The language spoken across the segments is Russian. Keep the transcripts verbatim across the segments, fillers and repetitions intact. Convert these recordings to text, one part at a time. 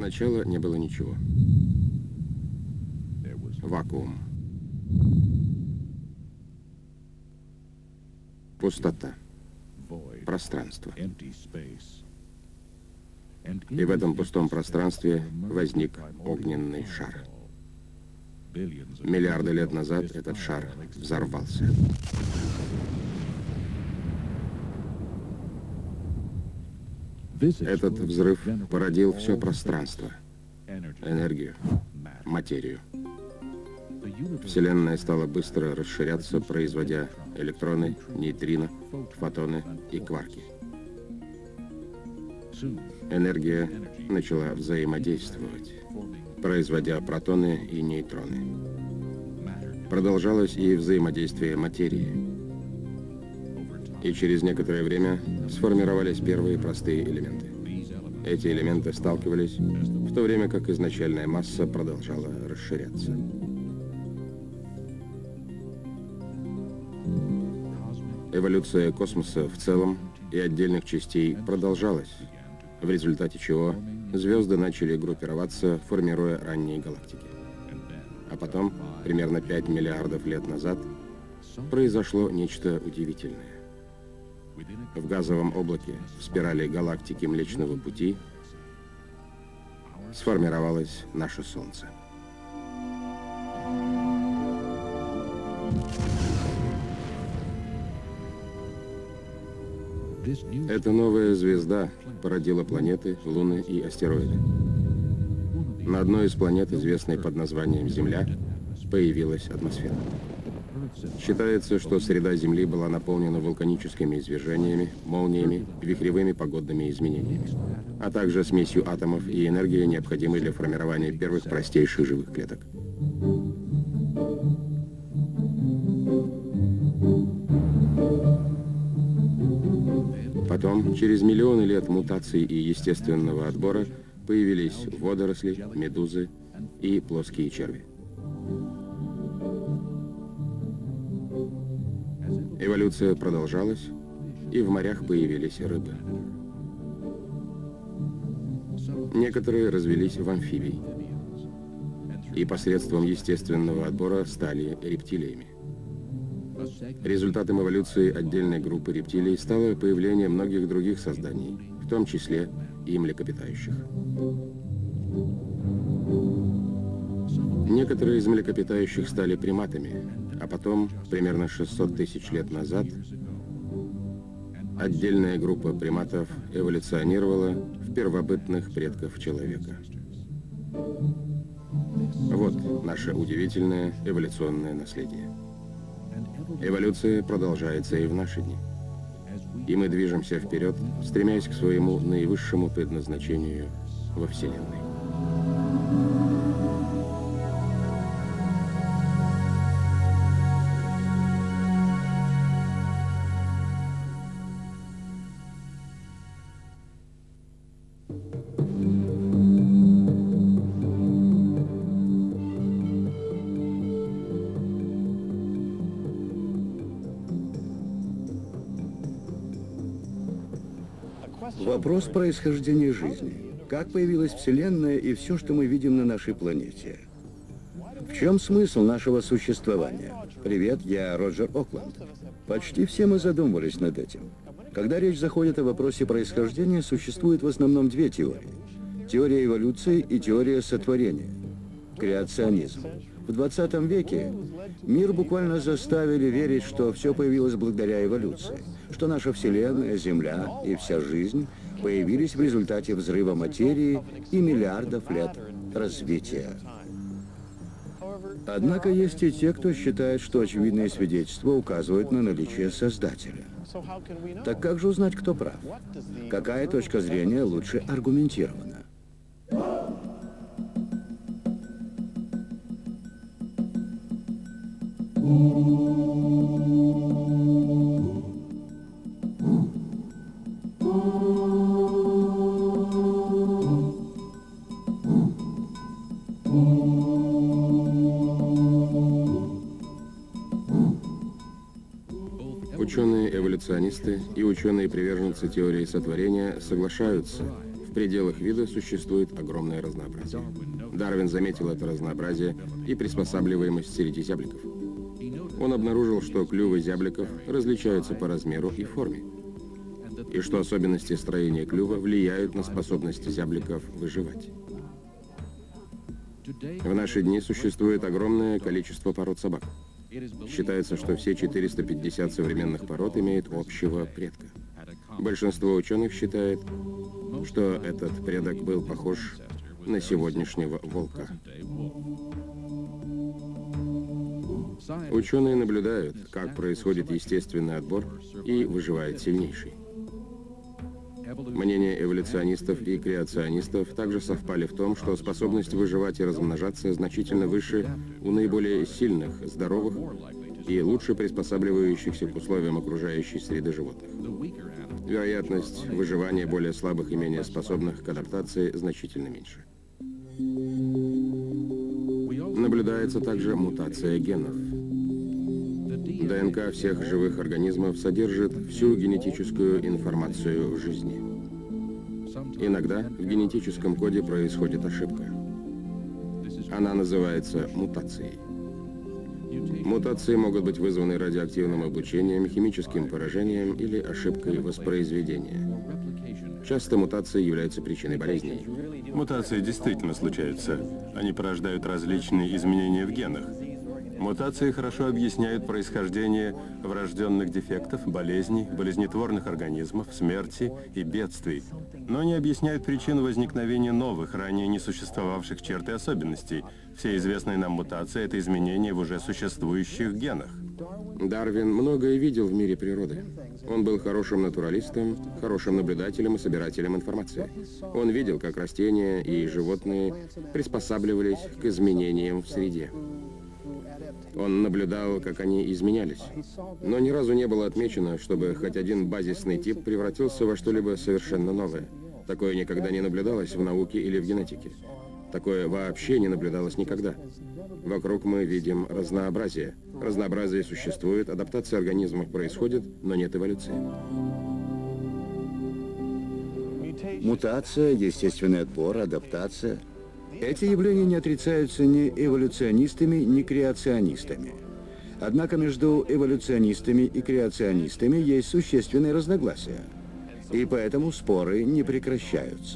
Сначала не было ничего. Вакуум. Пустота. Пространство. И в этом пустом пространстве возник огненный шар. Миллиарды лет назад этот шар взорвался. Этот взрыв породил все пространство, энергию, материю. Вселенная стала быстро расширяться, производя электроны, нейтрино, фотоны и кварки. Энергия начала взаимодействовать, производя протоны и нейтроны. Продолжалось и взаимодействие материи. И через некоторое время сформировались первые простые элементы. Эти элементы сталкивались, в то время как изначальная масса продолжала расширяться. Эволюция космоса в целом и отдельных частей продолжалась, в результате чего звезды начали группироваться, формируя ранние галактики. А потом, примерно пять миллиардов лет назад, произошло нечто удивительное. В газовом облаке, в спирали галактики Млечного Пути, сформировалось наше Солнце. Эта новая звезда породила планеты, луны и астероиды. На одной из планет, известной под названием Земля, появилась атмосфера. Считается, что среда Земли была наполнена вулканическими извержениями, молниями, вихревыми погодными изменениями, а также смесью атомов и энергии, необходимой для формирования первых простейших живых клеток. Потом, через миллионы лет мутаций и естественного отбора, появились водоросли, медузы и плоские черви. Эволюция продолжалась, и в морях появились рыбы. Некоторые развелись в амфибий, и посредством естественного отбора стали рептилиями. Результатом эволюции отдельной группы рептилий стало появление многих других созданий, в том числе и млекопитающих. Некоторые из млекопитающих стали приматами, а потом, примерно шестьсот тысяч лет назад, отдельная группа приматов эволюционировала в первобытных предков человека. Вот наше удивительное эволюционное наследие. Эволюция продолжается и в наши дни. И мы движемся вперед, стремясь к своему наивысшему предназначению во Вселенной. Вопрос происхождения жизни. Как появилась Вселенная и все, что мы видим на нашей планете? В чем смысл нашего существования? Привет, я Роджер Окланд. Почти все мы задумывались над этим. Когда речь заходит о вопросе происхождения, существует в основном две теории. Теория эволюции и теория сотворения. Креационизм. В двадцатом веке мир буквально заставили верить, что все появилось благодаря эволюции, что наша Вселенная, Земля и вся жизнь появились в результате взрыва материи и миллиардов лет развития. Однако есть и те, кто считает, что очевидные свидетельства указывают на наличие Создателя. Так как же узнать, кто прав? Какая точка зрения лучше аргументирована? Ученые-эволюционисты и ученые-приверженцы теории сотворения соглашаются В пределах вида существует огромное разнообразие. Дарвин заметил это разнообразие и приспосабливаемость среди зябликов. Он обнаружил, что клювы зябликов различаются по размеру и форме, и что особенности строения клюва влияют на способность зябликов выживать. В наши дни существует огромное количество пород собак. Считается, что все четыреста пятьдесят современных пород имеют общего предка. Большинство ученых считает, что этот предок был похож на сегодняшнего волка. Ученые наблюдают, как происходит естественный отбор и выживает сильнейший. Мнения эволюционистов и креационистов также совпали в том, что способность выживать и размножаться значительно выше у наиболее сильных, здоровых и лучше приспосабливающихся к условиям окружающей среды животных. Вероятность выживания более слабых и менее способных к адаптации значительно меньше. Наблюдается также мутация генов. ДНК всех живых организмов содержит всю генетическую информацию жизни. Иногда в генетическом коде происходит ошибка. Она называется мутацией. Мутации могут быть вызваны радиоактивным облучением, химическим поражением или ошибкой воспроизведения. Часто мутации являются причиной болезней. Мутации действительно случаются. Они порождают различные изменения в генах. Мутации хорошо объясняют происхождение врожденных дефектов, болезней, болезнетворных организмов, смерти и бедствий, но не объясняют причину возникновения новых, ранее не существовавших черт и особенностей. Все известные нам мутации – это изменения в уже существующих генах. Дарвин многое видел в мире природы. Он был хорошим натуралистом, хорошим наблюдателем и собирателем информации. Он видел, как растения и животные приспосабливались к изменениям в среде. Он наблюдал, как они изменялись. Но ни разу не было отмечено, чтобы хоть один базисный тип превратился во что-либо совершенно новое. Такое никогда не наблюдалось в науке или в генетике. Такое вообще не наблюдалось никогда. Вокруг мы видим разнообразие. Разнообразие существует, адаптация организмов происходит, но нет эволюции. Мутация, естественный отбор, адаптация – эти явления не отрицаются ни эволюционистами, ни креационистами. Однако между эволюционистами и креационистами есть существенные разногласия. И поэтому споры не прекращаются.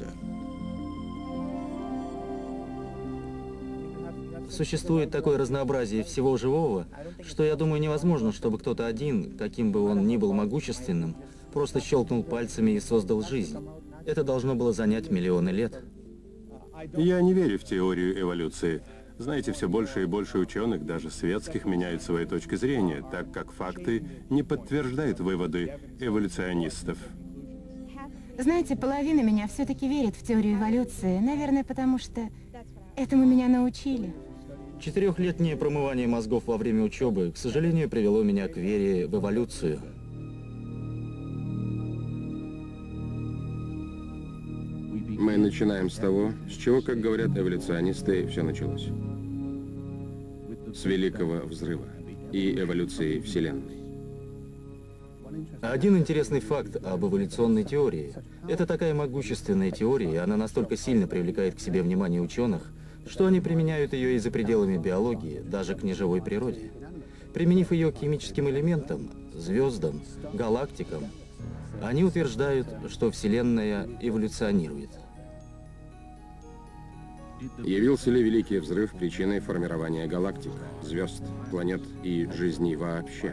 Существует такое разнообразие всего живого, что, я думаю, невозможно, чтобы кто-то один, каким бы он ни был могущественным, просто щелкнул пальцами и создал жизнь. Это должно было занять миллионы лет. Я не верю в теорию эволюции. Знаете, все больше и больше ученых, даже светских, меняют свои точки зрения, так как факты не подтверждают выводы эволюционистов. Знаете, половина меня все-таки верит в теорию эволюции. Наверное, потому что этому меня научили. Четырехлетнее промывание мозгов во время учебы, к сожалению, привело меня к вере в эволюцию. Мы начинаем с того, с чего, как говорят эволюционисты, все началось. С Великого Взрыва и эволюции Вселенной. Один интересный факт об эволюционной теории. Это такая могущественная теория, и она настолько сильно привлекает к себе внимание ученых, что они применяют ее и за пределами биологии, даже к неживой природе. Применив ее к химическим элементам, звездам, галактикам, они утверждают, что Вселенная эволюционирует. Явился ли Великий Взрыв причиной формирования галактик, звезд, планет и жизни вообще?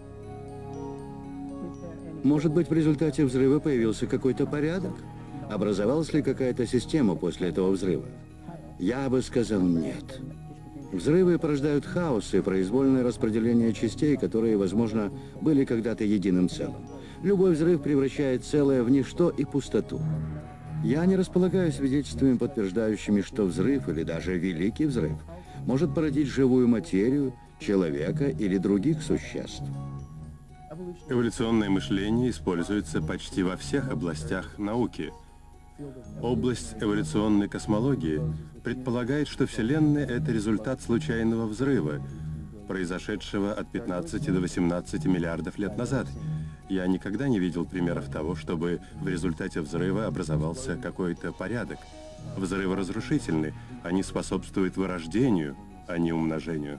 Может быть, в результате взрыва появился какой-то порядок? Образовалась ли какая-то система после этого взрыва? Я бы сказал нет. Взрывы порождают хаос и произвольное распределение частей, которые, возможно, были когда-то единым целым. Любой взрыв превращает целое в ничто и пустоту. Я не располагаю свидетельствами, подтверждающими, что взрыв или даже великий взрыв может породить живую материю, человека или других существ. Эволюционное мышление используется почти во всех областях науки. Область эволюционной космологии предполагает, что Вселенная — это результат случайного взрыва, произошедшего от пятнадцати до восемнадцати миллиардов лет назад. Я никогда не видел примеров того, чтобы в результате взрыва образовался какой-то порядок. Взрывы разрушительны, они способствуют вырождению, а не умножению.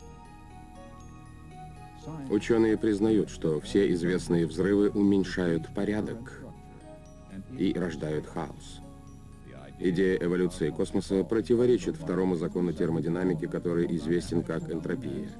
Ученые признают, что все известные взрывы уменьшают порядок и рождают хаос. Идея эволюции космоса противоречит второму закону термодинамики, который известен как энтропия.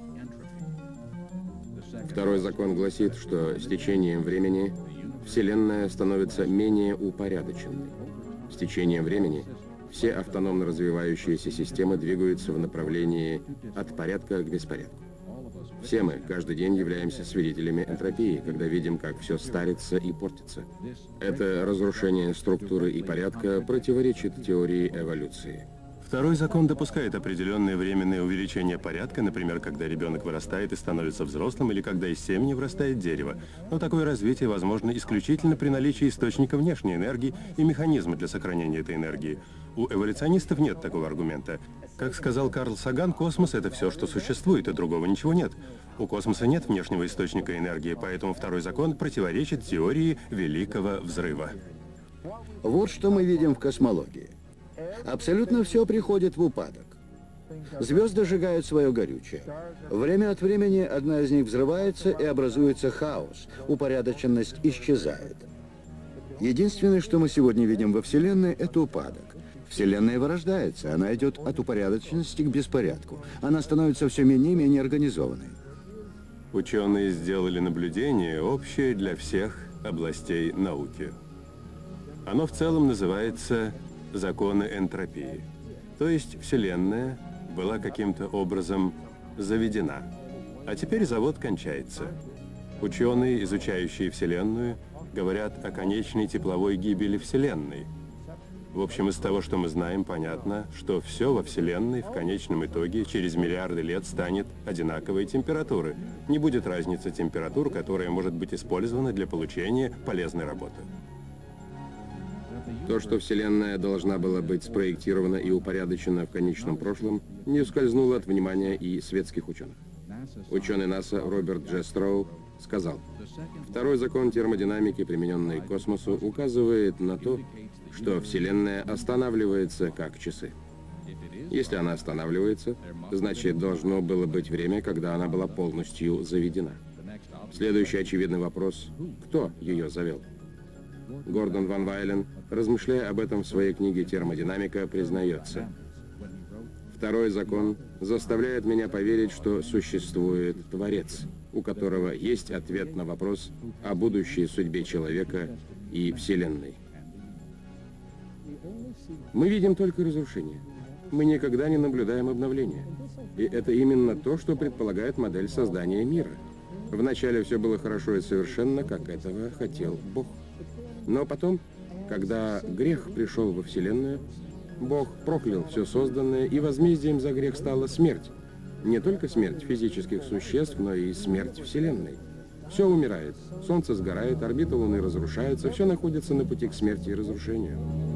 Второй закон гласит, что с течением времени Вселенная становится менее упорядоченной. С течением времени все автономно развивающиеся системы двигаются в направлении от порядка к беспорядку. Все мы каждый день являемся свидетелями энтропии, когда видим, как все старится и портится. Это разрушение структуры и порядка противоречит теории эволюции. Второй закон допускает определенное временное увеличение порядка, например, когда ребенок вырастает и становится взрослым, или когда из семени вырастает дерево. Но такое развитие возможно исключительно при наличии источника внешней энергии и механизма для сохранения этой энергии. У эволюционистов нет такого аргумента. Как сказал Карл Саган, космос — это все, что существует, и другого ничего нет. У космоса нет внешнего источника энергии, поэтому второй закон противоречит теории Великого Взрыва. Вот что мы видим в космологии. Абсолютно все приходит в упадок. Звезды сжигают свое горючее. Время от времени одна из них взрывается и образуется хаос. Упорядоченность исчезает. Единственное, что мы сегодня видим во Вселенной, это упадок. Вселенная вырождается, она идет от упорядоченности к беспорядку. Она становится все менее и менее организованной. Ученые сделали наблюдение, общее для всех областей науки. Оно в целом называется законы энтропии. То есть Вселенная была каким-то образом заведена. А теперь завод кончается. Ученые, изучающие Вселенную, говорят о конечной тепловой гибели Вселенной. В общем, из того, что мы знаем, понятно, что все во Вселенной в конечном итоге через миллиарды лет станет одинаковой температуры. Не будет разницы температур, которая может быть использована для получения полезной работы. То, что Вселенная должна была быть спроектирована и упорядочена в конечном прошлом, не ускользнуло от внимания и светских ученых. Ученый НАСА Роберт Дж. Строу сказал: «Второй закон термодинамики, примененный к космосу, указывает на то, что Вселенная останавливается как часы. Если она останавливается, значит, должно было быть время, когда она была полностью заведена. Следующий очевидный вопрос – кто ее завел? Гордон Ван Вайлен, размышляя об этом в своей книге «Термодинамика», признается: «Второй закон заставляет меня поверить, что существует Творец, у которого есть ответ на вопрос о будущей судьбе человека и Вселенной». Мы видим только разрушение. Мы никогда не наблюдаем обновления. И это именно то, что предполагает модель создания мира. Вначале все было хорошо и совершенно, как этого хотел Бог. Но потом, когда грех пришел во Вселенную, Бог проклял все созданное, и возмездием за грех стала смерть. Не только смерть физических существ, но и смерть Вселенной. Все умирает, Солнце сгорает, орбита Луны разрушается, все находится на пути к смерти и разрушению.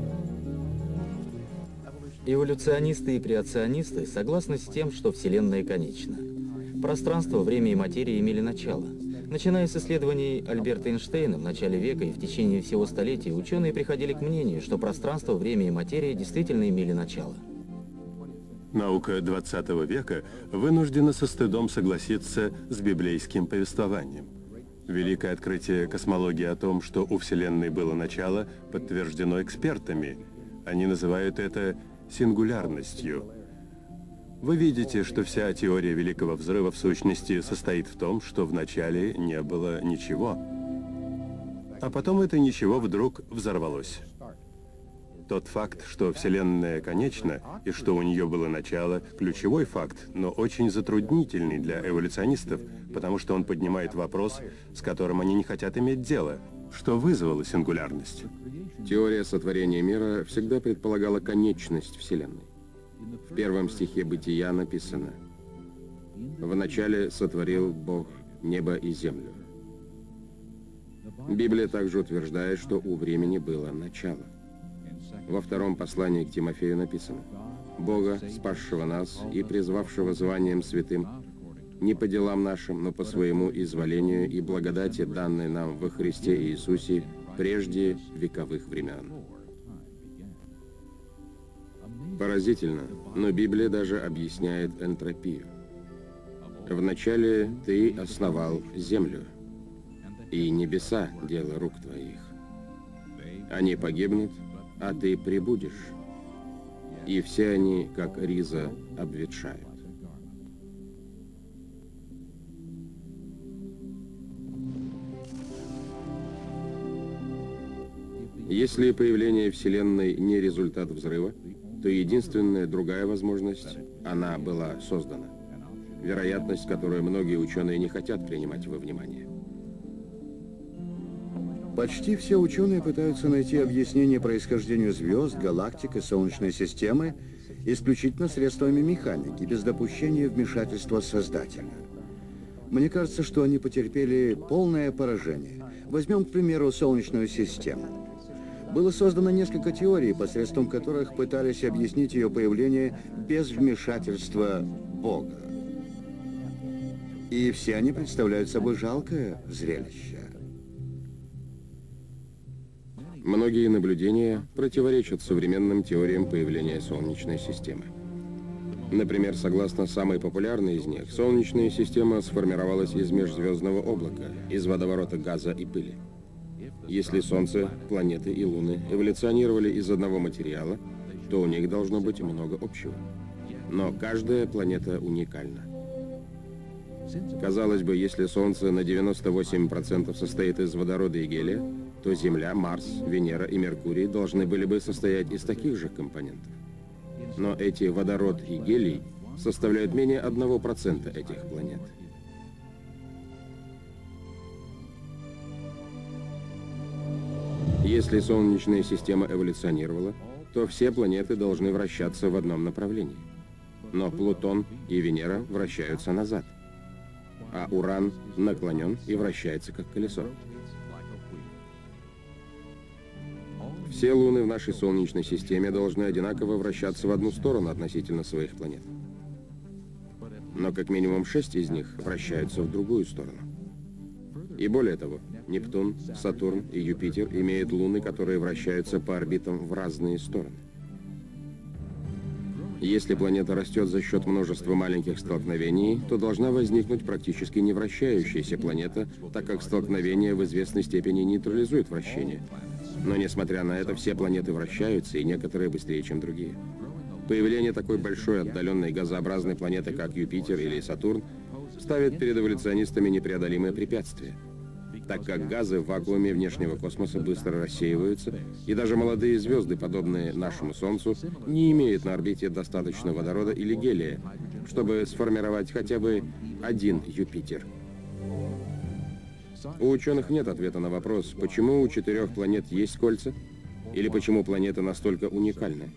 Эволюционисты и креационисты согласны с тем, что Вселенная конечна. Пространство, время и материя имели начало. Начиная с исследований Альберта Эйнштейна в начале века и в течение всего столетия, ученые приходили к мнению, что пространство, время и материя действительно имели начало. Наука двадцатого века вынуждена со стыдом согласиться с библейским повествованием. Великое открытие космологии о том, что у Вселенной было начало, подтверждено экспертами. Они называют это сингулярностью. Вы видите, что вся теория Великого Взрыва в сущности состоит в том, что вначале не было ничего. А потом это ничего вдруг взорвалось. Тот факт, что Вселенная конечна и что у нее было начало, ключевой факт, но очень затруднительный для эволюционистов, потому что он поднимает вопрос, с которым они не хотят иметь дело. Что вызвало сингулярность? Теория сотворения мира всегда предполагала конечность Вселенной. В первом стихе Бытия написано: «Вначале сотворил Бог небо и землю». Библия также утверждает, что у времени было начало. Во втором послании к Тимофею написано: «Бога, спасшего нас и призвавшего званием святым, не по делам нашим, но по своему изволению и благодати, данной нам во Христе Иисусе прежде вековых времен. Поразительно, но Библия даже объясняет энтропию. «Вначале ты основал землю, и небеса — дело рук твоих. Они погибнут, а ты пребудешь, и все они, как риза, обветшают». Если появление Вселенной не результат взрыва, то единственная другая возможность – она была создана. Вероятность, которую многие ученые не хотят принимать во внимание. Почти все ученые пытаются найти объяснение происхождению звезд, галактик и Солнечной системы исключительно средствами механики, без допущения вмешательства Создателя. Мне кажется, что они потерпели полное поражение. Возьмем, к примеру, Солнечную систему. Было создано несколько теорий, посредством которых пытались объяснить ее появление без вмешательства Бога. И все они представляют собой жалкое зрелище. Многие наблюдения противоречат современным теориям появления Солнечной системы. Например, согласно самой популярной из них, Солнечная система сформировалась из межзвездного облака, из водоворота газа и пыли. Если Солнце, планеты и Луны эволюционировали из одного материала, то у них должно быть много общего. Но каждая планета уникальна. Казалось бы, если Солнце на девяносто восемь процентов состоит из водорода и гелия, то Земля, Марс, Венера и Меркурий должны были бы состоять из таких же компонентов. Но эти водород и гелий составляют менее одного процента этих планет. Если Солнечная система эволюционировала, то все планеты должны вращаться в одном направлении. Но Плутон и Венера вращаются назад, а Уран наклонен и вращается как колесо. Все луны в нашей Солнечной системе должны одинаково вращаться в одну сторону относительно своих планет. Но как минимум шесть из них вращаются в другую сторону. И более того, Нептун, Сатурн и Юпитер имеют луны, которые вращаются по орбитам в разные стороны. Если планета растет за счет множества маленьких столкновений, то должна возникнуть практически не вращающаяся планета, так как столкновение в известной степени нейтрализует вращение. Но несмотря на это, все планеты вращаются, и некоторые быстрее, чем другие. Появление такой большой отдаленной газообразной планеты, как Юпитер или Сатурн, ставит перед эволюционистами непреодолимое препятствие, так как газы в вакууме внешнего космоса быстро рассеиваются, и даже молодые звезды, подобные нашему Солнцу, не имеют на орбите достаточно водорода или гелия, чтобы сформировать хотя бы один Юпитер. У ученых нет ответа на вопрос, почему у четырех планет есть кольца, или почему планеты настолько уникальны.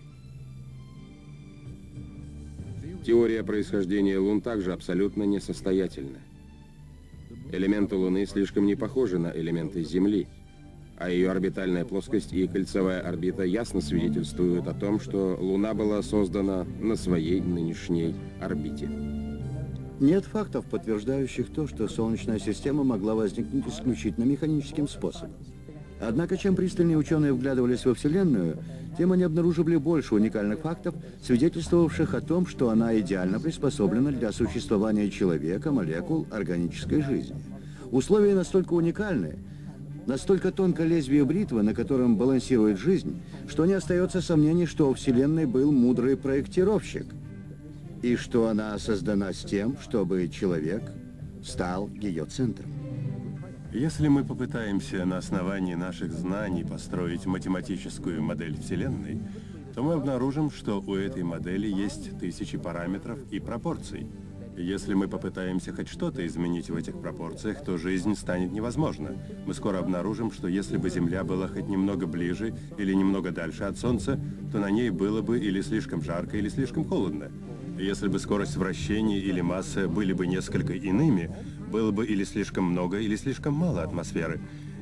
Теория происхождения Лун также абсолютно несостоятельна. Элементы Луны слишком не похожи на элементы Земли, а ее орбитальная плоскость и кольцевая орбита ясно свидетельствуют о том, что Луна была создана на своей нынешней орбите. Нет фактов, подтверждающих то, что Солнечная система могла возникнуть исключительно механическим способом. Однако, чем пристальнее ученые вглядывались во Вселенную, тем они обнаруживали больше уникальных фактов, свидетельствовавших о том, что она идеально приспособлена для существования человека, молекул, органической жизни. Условия настолько уникальны, настолько тонко лезвие бритвы, на котором балансирует жизнь, что не остается сомнений, что у Вселенной был мудрый проектировщик, и что она создана с тем, чтобы человек стал ее центром. Если мы попытаемся на основании наших знаний построить математическую модель Вселенной, то мы обнаружим, что у этой модели есть тысячи параметров и пропорций. Если мы попытаемся хоть что-то изменить в этих пропорциях, то жизнь станет невозможна. Мы скоро обнаружим, что если бы Земля была хоть немного ближе или немного дальше от Солнца, то на ней было бы или слишком жарко, или слишком холодно. Если бы скорость вращения или масса были бы несколько иными, было бы или слишком много, или слишком мало атмосферы.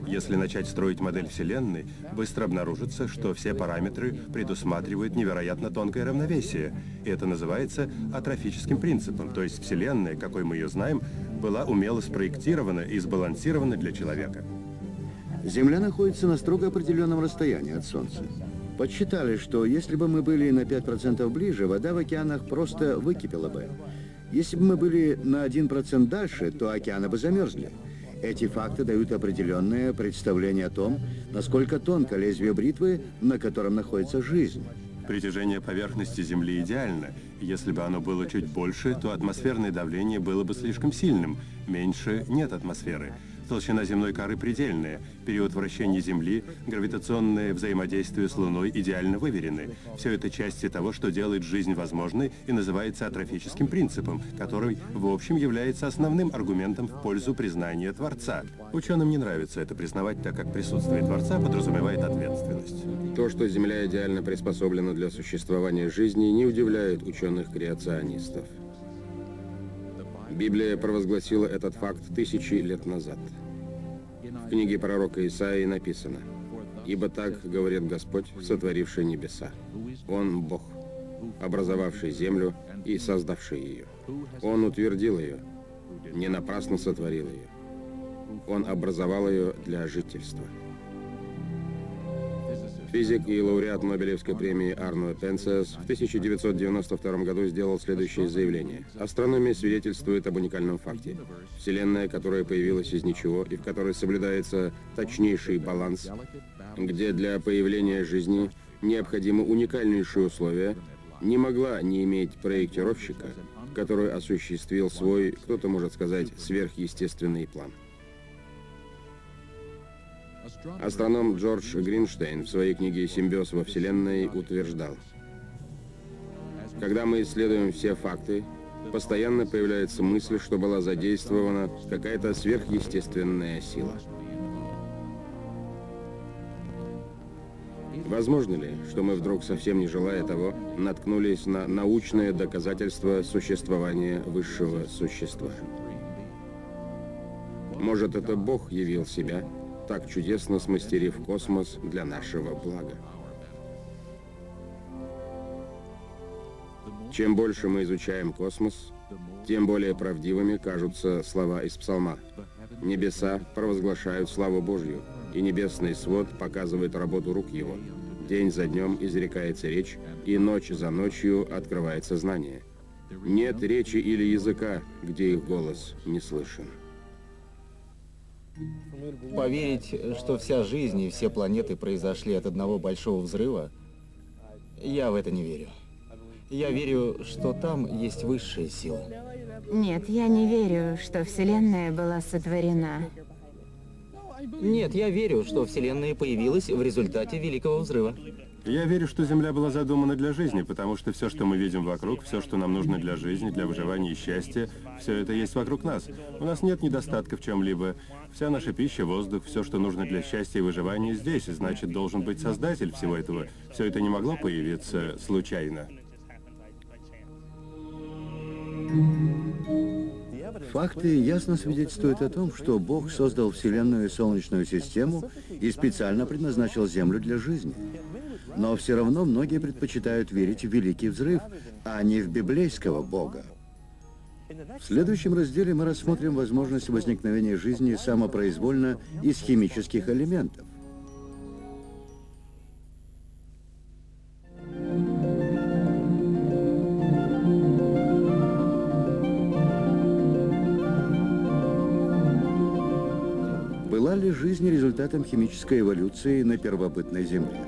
Если начать строить модель Вселенной, быстро обнаружится, что все параметры предусматривают невероятно тонкое равновесие. И это называется атрофическим принципом, то есть Вселенная, какой мы ее знаем, была умело спроектирована и сбалансирована для человека. Земля находится на строго определенном расстоянии от Солнца. Подсчитали, что если бы мы были на пять процентов ближе, вода в океанах просто выкипела бы. Если бы мы были на один процент дальше, то океаны бы замерзли. Эти факты дают определенное представление о том, насколько тонко лезвие бритвы, на котором находится жизнь. Притяжение поверхности Земли идеально. Если бы оно было чуть больше, то атмосферное давление было бы слишком сильным. Меньше нет атмосферы. Толщина земной коры предельная. Период вращения Земли, гравитационное взаимодействие с Луной идеально выверены. Все это части того, что делает жизнь возможной и называется атрофическим принципом, который, в общем, является основным аргументом в пользу признания Творца. Ученым не нравится это признавать, так как присутствие Творца подразумевает ответственность. То, что Земля идеально приспособлена для существования жизни, не удивляет ученых-креационистов. Библия провозгласила этот факт тысячи лет назад. В книге пророка Исаии написано: «Ибо так говорит Господь, сотворивший небеса. Он Бог, образовавший землю и создавший ее. Он утвердил ее, не напрасно сотворил ее. Он образовал ее для жительства». Физик и лауреат Нобелевской премии Арно Пенциас в тысяча девятьсот девяносто втором году сделал следующее заявление. Астрономия свидетельствует об уникальном факте. Вселенная, которая появилась из ничего и в которой соблюдается точнейший баланс, где для появления жизни необходимы уникальнейшие условия, не могла не иметь проектировщика, который осуществил свой, кто-то может сказать, сверхъестественный план. Астроном Джордж Гринштейн в своей книге «Симбиоз во Вселенной» утверждал: когда мы исследуем все факты, постоянно появляется мысль, что была задействована какая-то сверхъестественная сила. Возможно ли, что мы вдруг, совсем не желая того, наткнулись на научное доказательство существования высшего существа? Может, это Бог явил себя, так чудесно смастерив космос для нашего блага? Чем больше мы изучаем космос, тем более правдивыми кажутся слова из Псалма. Небеса провозглашают славу Божью, и небесный свод показывает работу рук его. День за днем изрекается речь, и ночь за ночью открывается знание. Нет речи или языка, где их голос не слышен. Поверить, что вся жизнь и все планеты произошли от одного большого взрыва, я в это не верю. Я верю, что там есть высшая сила. Нет, я не верю, что Вселенная была сотворена. Нет, я верю, что Вселенная появилась в результате Великого Взрыва. Я верю, что Земля была задумана для жизни, потому что все, что мы видим вокруг, все, что нам нужно для жизни, для выживания и счастья, все это есть вокруг нас. У нас нет недостатка в чем-либо. Вся наша пища, воздух, все, что нужно для счастья и выживания, здесь, и значит, должен быть создатель всего этого. Все это не могло появиться случайно. Факты ясно свидетельствуют о том, что Бог создал Вселенную и Солнечную систему и специально предназначил Землю для жизни. Но все равно многие предпочитают верить в Великий Взрыв, а не в библейского Бога. В следующем разделе мы рассмотрим возможность возникновения жизни самопроизвольно из химических элементов. Была ли жизнь результатом химической эволюции на первобытной Земле?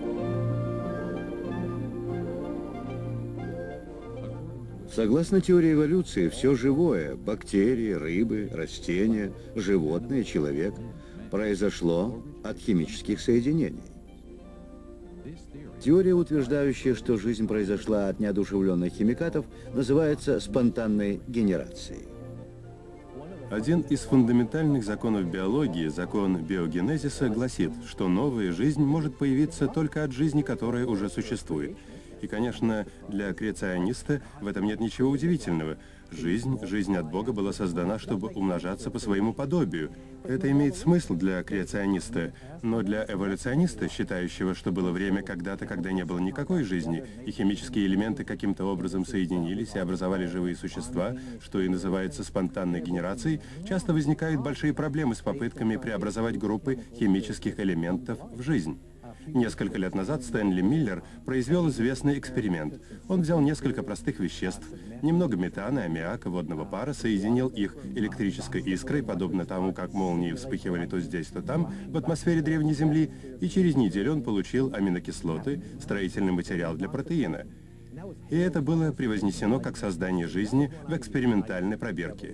Согласно теории эволюции, все живое – бактерии, рыбы, растения, животные, человек – произошло от химических соединений. Теория, утверждающая, что жизнь произошла от неодушевленных химикатов, называется спонтанной генерацией. Один из фундаментальных законов биологии, закон биогенезиса, гласит, что новая жизнь может появиться только от жизни, которая уже существует. И, конечно, для креациониста в этом нет ничего удивительного. Жизнь, жизнь от Бога была создана, чтобы умножаться по своему подобию. Это имеет смысл для креациониста, но для эволюциониста, считающего, что было время когда-то, когда не было никакой жизни, и химические элементы каким-то образом соединились и образовали живые существа, что и называется спонтанной генерацией, часто возникают большие проблемы с попытками преобразовать группы химических элементов в жизнь. Несколько лет назад Стэнли Миллер произвел известный эксперимент. Он взял несколько простых веществ, немного метана, аммиака, водного пара, соединил их электрической искрой, подобно тому, как молнии вспыхивали то здесь, то там, в атмосфере древней Земли, и через неделю он получил аминокислоты, строительный материал для протеина. И это было превознесено как создание жизни в экспериментальной пробирке.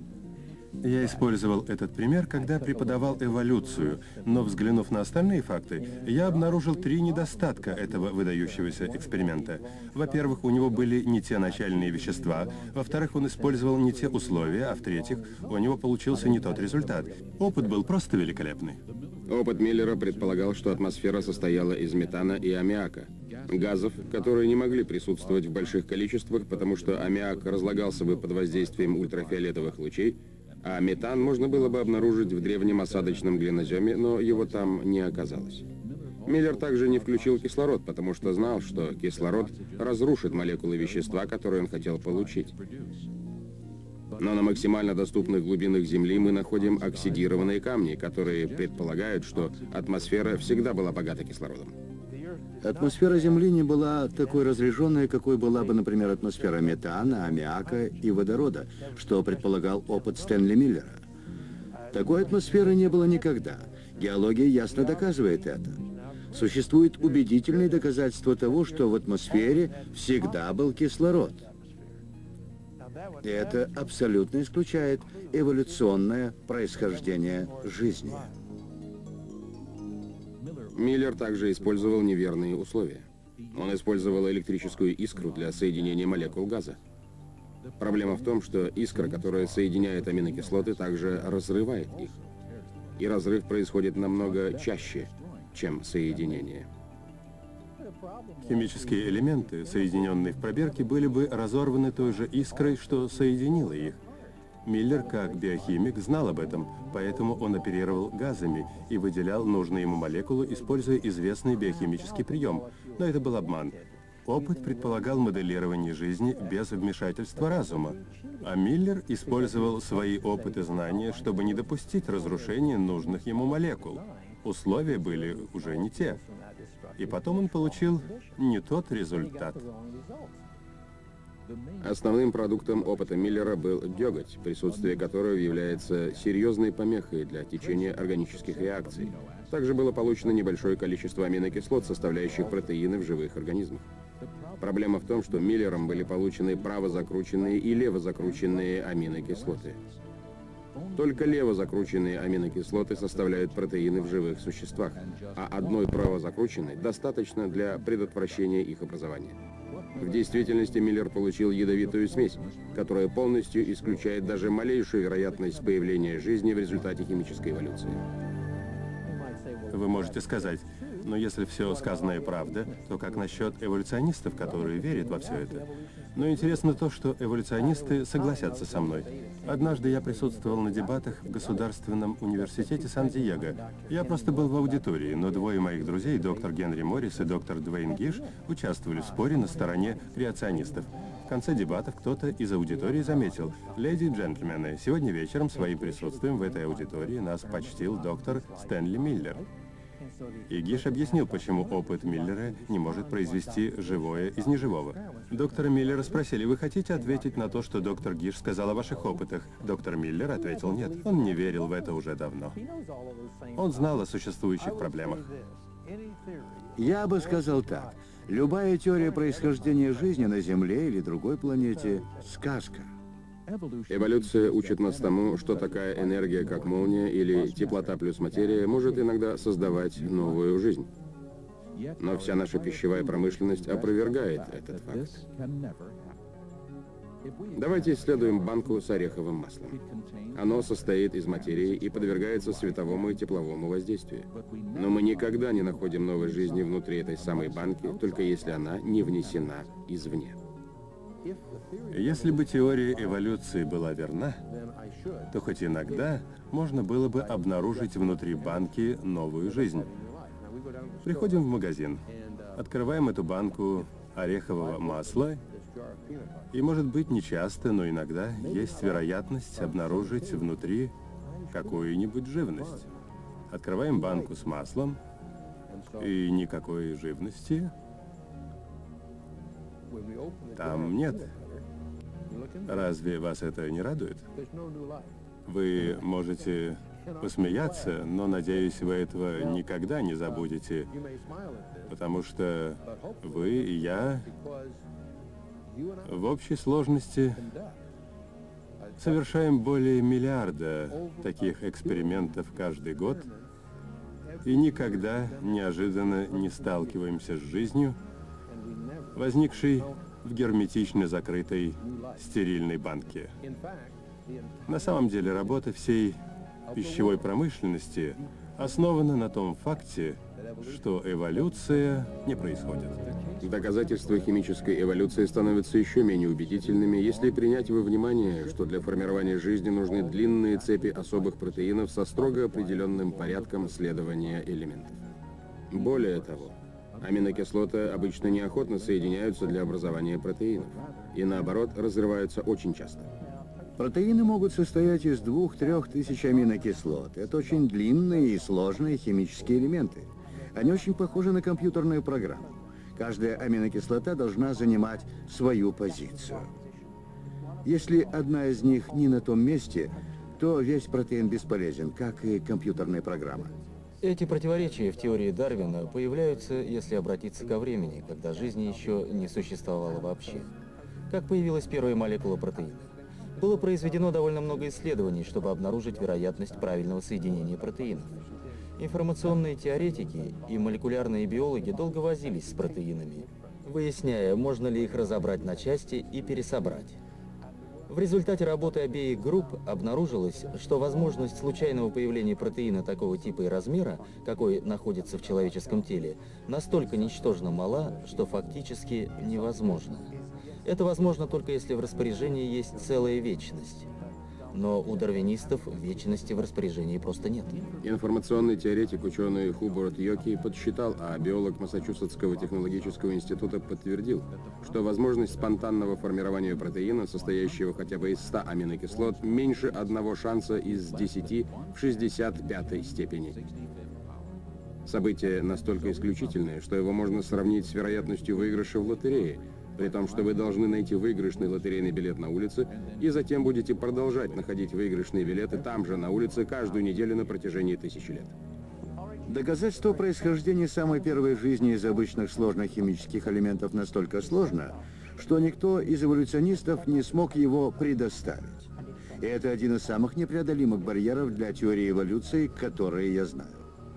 Я использовал этот пример, когда преподавал эволюцию, но, взглянув на остальные факты, я обнаружил три недостатка этого выдающегося эксперимента. Во-первых, у него были не те начальные вещества, во-вторых, он использовал не те условия, а в-третьих, у него получился не тот результат. Опыт был просто великолепный. Опыт Миллера предполагал, что атмосфера состояла из метана и аммиака. Газов, которые не могли присутствовать в больших количествах, потому что аммиак разлагался бы под воздействием ультрафиолетовых лучей, а метан можно было бы обнаружить в древнем осадочном глиноземе, но его там не оказалось. Миллер также не включил кислород, потому что знал, что кислород разрушит молекулы вещества, которые он хотел получить. Но на максимально доступных глубинах Земли мы находим оксидированные камни, которые предполагают, что атмосфера всегда была богата кислородом. Атмосфера Земли не была такой разряженной, какой была бы, например, атмосфера метана, аммиака и водорода, что предполагал опыт Стэнли Миллера. Такой атмосферы не было никогда. Геология ясно доказывает это. Существует убедительные доказательства того, что в атмосфере всегда был кислород. И это абсолютно исключает эволюционное происхождение жизни. Миллер также использовал неверные условия. Он использовал электрическую искру для соединения молекул газа. Проблема в том, что искра, которая соединяет аминокислоты, также разрывает их. И разрыв происходит намного чаще, чем соединение. Химические элементы, соединенные в пробирке, были бы разорваны той же искрой, что соединила их. Миллер, как биохимик, знал об этом, поэтому он оперировал газами и выделял нужную ему молекулу, используя известный биохимический прием. Но это был обман. Опыт предполагал моделирование жизни без вмешательства разума. А Миллер использовал свои опыты и знания, чтобы не допустить разрушения нужных ему молекул. Условия были уже не те. И потом он получил не тот результат. Основным продуктом опыта Миллера был деготь, присутствие которого является серьезной помехой для течения органических реакций. Также было получено небольшое количество аминокислот, составляющих протеины в живых организмах. Проблема в том, что Миллером были получены правозакрученные и левозакрученные аминокислоты. Только левозакрученные аминокислоты составляют протеины в живых существах, а одной правозакрученной достаточно для предотвращения их образования. В действительности Миллер получил ядовитую смесь, которая полностью исключает даже малейшую вероятность появления жизни в результате химической эволюции. Вы можете сказать, но если все сказанное правда, то как насчет эволюционистов, которые верят во все это? Но интересно то, что эволюционисты согласятся со мной. Однажды я присутствовал на дебатах в Государственном университете Сан-Диего. Я просто был в аудитории, но двое моих друзей, доктор Генри Моррис и доктор Дуэйн Гиш, участвовали в споре на стороне креационистов. В конце дебатов кто-то из аудитории заметил: «Леди и джентльмены, сегодня вечером своим присутствием в этой аудитории нас почтил доктор Стэнли Миллер». И Гиш объяснил, почему опыт Миллера не может произвести живое из неживого. Доктора Миллера спросили: «Вы хотите ответить на то, что доктор Гиш сказал о ваших опытах?» Доктор Миллер ответил: «Нет, он не верил в это уже давно. Он знал о существующих проблемах». Я бы сказал так. Любая теория происхождения жизни на Земле или другой планете – сказка. Эволюция учит нас тому, что такая энергия, как молния или теплота плюс материя, может иногда создавать новую жизнь. Но вся наша пищевая промышленность опровергает этот факт. Давайте исследуем банку с ореховым маслом. Оно состоит из материи и подвергается световому и тепловому воздействию. Но мы никогда не находим новой жизни внутри этой самой банки, только если она не внесена извне. Если бы теория эволюции была верна, то хоть иногда можно было бы обнаружить внутри банки новую жизнь. Приходим в магазин, открываем эту банку орехового масла, и, может быть, не часто, но иногда есть вероятность обнаружить внутри какую-нибудь живность. Открываем банку с маслом, и никакой живности там нет. Разве вас это не радует? Вы можете посмеяться, но, надеюсь, вы этого никогда не забудете, потому что вы и я в общей сложности совершаем более миллиарда таких экспериментов каждый год и никогда неожиданно не сталкиваемся с жизнью, возникшей в герметично закрытой стерильной банке. На самом деле работа всей пищевой промышленности основана на том факте, что эволюция не происходит. Доказательства химической эволюции становятся еще менее убедительными, если принять во внимание, что для формирования жизни нужны длинные цепи особых протеинов со строго определенным порядком следования элементов. Более того, аминокислоты обычно неохотно соединяются для образования протеинов, и наоборот разрываются очень часто. Протеины могут состоять из двух-трех тысяч аминокислот. Это очень длинные и сложные химические элементы. Они очень похожи на компьютерную программу. Каждая аминокислота должна занимать свою позицию. Если одна из них не на том месте, то весь протеин бесполезен, как и компьютерная программа. Эти противоречия в теории Дарвина появляются, если обратиться ко времени, когда жизни еще не существовало вообще. Как появилась первая молекула протеина? Было произведено довольно много исследований, чтобы обнаружить вероятность правильного соединения протеинов. Информационные теоретики и молекулярные биологи долго возились с протеинами, выясняя, можно ли их разобрать на части и пересобрать. В результате работы обеих групп обнаружилось, что возможность случайного появления протеина такого типа и размера, какой находится в человеческом теле, настолько ничтожно мала, что фактически невозможна. Это возможно только если в распоряжении есть целая вечность. Но у дарвинистов вечности в распоряжении просто нет. Информационный теоретик, ученый Хуберт Йоки подсчитал, а биолог Массачусетского технологического института подтвердил, что возможность спонтанного формирования протеина, состоящего хотя бы из ста аминокислот, меньше одного шанса из десяти в шестьдесят пятой степени. Событие настолько исключительное, что его можно сравнить с вероятностью выигрыша в лотерее, при том, что вы должны найти выигрышный лотерейный билет на улице, и затем будете продолжать находить выигрышные билеты там же на улице каждую неделю на протяжении тысячи лет. Доказательство происхождения самой первой жизни из обычных сложных химических элементов настолько сложно, что никто из эволюционистов не смог его предоставить. И это один из самых непреодолимых барьеров для теории эволюции, которые я знаю.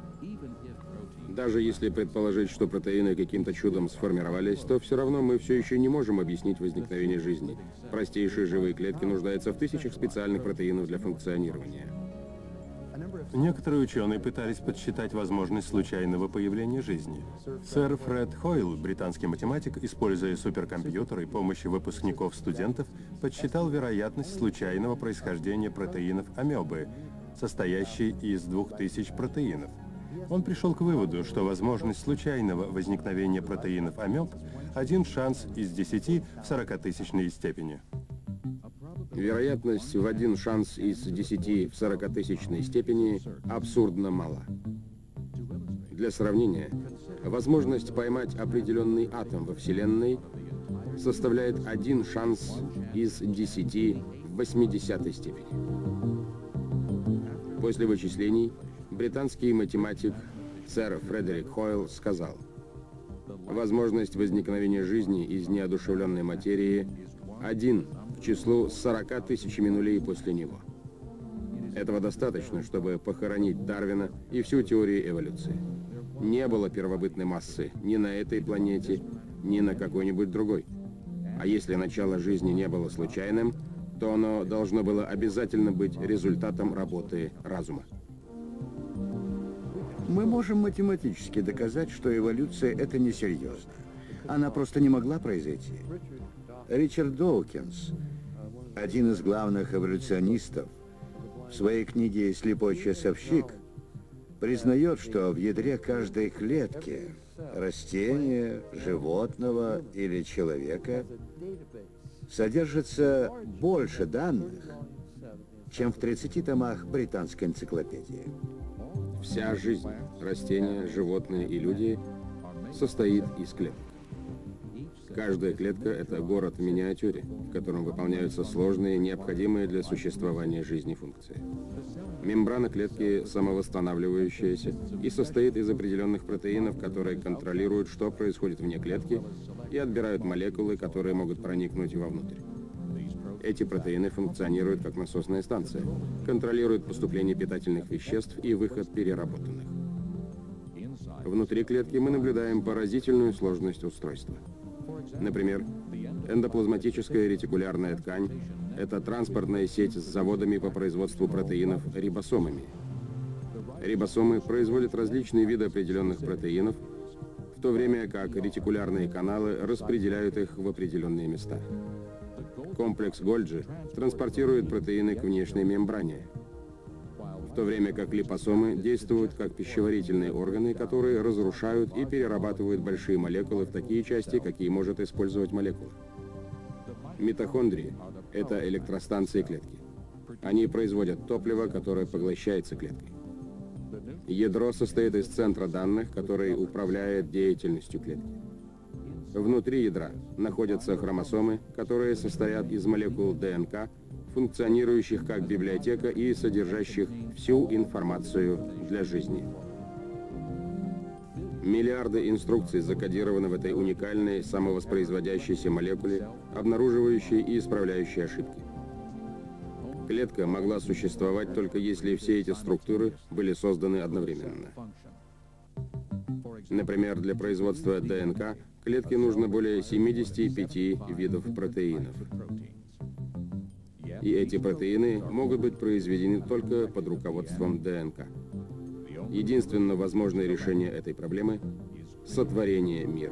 Даже если предположить, что протеины каким-то чудом сформировались, то все равно мы все еще не можем объяснить возникновение жизни. Простейшие живые клетки нуждаются в тысячах специальных протеинов для функционирования. Некоторые ученые пытались подсчитать возможность случайного появления жизни. Сэр Фред Хойл, британский математик, используя суперкомпьютер и помощь выпускников-студентов, подсчитал вероятность случайного происхождения протеинов амебы, состоящей из двух тысяч протеинов. Он пришел к выводу, что возможность случайного возникновения протеинов амеб – один шанс из десяти в сорокатысячной степени. Вероятность в один шанс из десяти в сорокатысячной степени абсурдно мала. Для сравнения, возможность поймать определенный атом во Вселенной составляет один шанс из десяти в восьмидесятой степени. После вычислений британский математик сэр Фредерик Хойл сказал: возможность возникновения жизни из неодушевленной материи один к числу сорока тысячами нулей после него. Этого достаточно, чтобы похоронить Дарвина и всю теорию эволюции. Не было первобытной массы ни на этой планете, ни на какой-нибудь другой. А если начало жизни не было случайным, то оно должно было обязательно быть результатом работы разума. Мы можем математически доказать, что эволюция — это несерьезно. Она просто не могла произойти. Ричард Доукинс, один из главных эволюционистов, в своей книге «Слепой часовщик» признает, что в ядре каждой клетки растения, животного или человека содержится больше данных, чем в тридцати томах британской энциклопедии. Вся жизнь, растения, животные и люди, состоит из клеток. Каждая клетка — это город в миниатюре, в котором выполняются сложные, необходимые для существования жизни функции. Мембрана клетки самовосстанавливающаяся и состоит из определенных протеинов, которые контролируют, что происходит вне клетки, и отбирают молекулы, которые могут проникнуть вовнутрь. Эти протеины функционируют как насосная станция, контролируют поступление питательных веществ и выход переработанных. Внутри клетки мы наблюдаем поразительную сложность устройства. Например, эндоплазматическая ретикулярная ткань – это транспортная сеть с заводами по производству протеинов рибосомами. Рибосомы производят различные виды определенных протеинов, в то время как ретикулярные каналы распределяют их в определенные места. Комплекс Гольджи транспортирует протеины к внешней мембране, в то время как липосомы действуют как пищеварительные органы, которые разрушают и перерабатывают большие молекулы в такие части, какие может использовать молекула. Митохондрии – это электростанции клетки. Они производят топливо, которое поглощается клеткой. Ядро состоит из центра данных, который управляет деятельностью клетки. Внутри ядра находятся хромосомы, которые состоят из молекул ДНК, функционирующих как библиотека и содержащих всю информацию для жизни. Миллиарды инструкций закодированы в этой уникальной самовоспроизводящейся молекуле, обнаруживающей и исправляющей ошибки. Клетка могла существовать только если все эти структуры были созданы одновременно. Например, для производства ДНК клетке нужно более семидесяти пяти видов протеинов. И эти протеины могут быть произведены только под руководством ДНК. Единственно возможное решение этой проблемы – сотворение мира.